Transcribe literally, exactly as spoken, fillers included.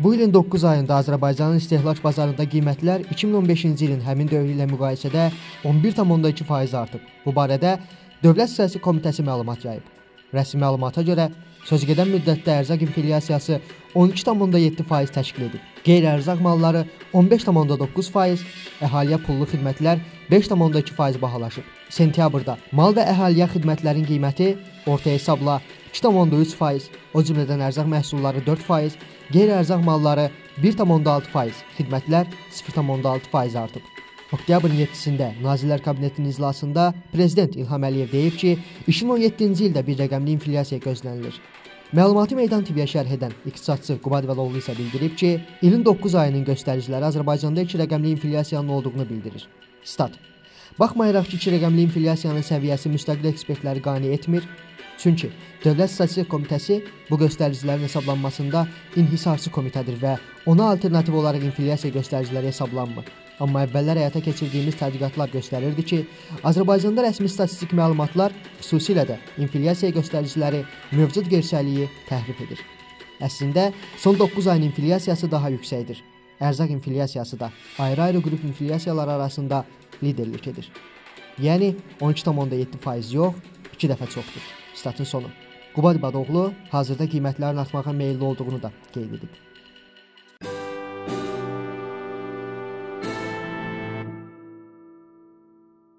Bu ilin doqquz ayında Azərbaycanın istehlak bazarında qiymətlər iki min on beşinci ilin həmin dövrü ilə müqayisədə on bir tam onda iki faiz artıb. Bu barədə Dövlət Statistika Komitəsi məlumat yayıb. Rəsmi məlumata görə sözügedən müddətdə ərzaq inflyasiyası on iki tam onda yeddi faiz təşkil edib. Qeyri-ərzaq malları on beş tam onda doqquz faiz, əhaliyə pullu xidmətlər beş tam onda iki faiz bahalaşıb. Sentyabrda mal və əhaliyə xidmətlərin qiyməti orta hesabla iki tam onda üç faiz, o cümlədən ərzaq məhsulları dörd faiz, qeyri-ərzaq malları bir tam onda altı faiz, xidmətlər sıfır tam onda altı faiz artıb. Oktyabrın yeddisində Nazirlər Kabinetinin iclasında Prezident İlham Əliyev deyib ki, iki min on yeddinci ildə bir rəqəmli inflyasiya gözlənilir. Məlumatı Meydan T V-yə şərh edən iqtisadçı Qubad Vəloğlu isə bildirib ki, ilin doqquz ayının göstəriciləri Azərbaycanda iki rəqəmli inflyasiyanın olduğunu bildirir. Stat: Baxmayaraq ki, iki rəqəmli inflyasiyanın səviyyəsi müstəqil ekspertləri qane etmir, çünki Dövlət Statistika Komitəsi bu göstəricilərin hesablanmasında inhisarçı komitədir və ona alternativ olaraq inflyasiya göstəriciləri hesablanmır. Amma əvvəllər həyata keçirdiyimiz tədqiqatlar göstərirdi ki, Azərbaycanda rəsmi statistik məlumatlar, xüsusilə də inflyasiya göstəriciləri mövcud gerçəliyi təhrif edir. Əslində, son doqquz ayın inflyasiyası daha yüksəkdir. Ərzaq inflyasiyası da ayrı-ayrı qrup inflyasiyalar arasında liderlik edir. Yəni on iki tam onda yeddi faiz yox, iki dəfə çoxdur. Statın sonu. Qubad Vəloğlu hazırda qiymətlərin artmağa meyilli olduğunu da qeyd edib.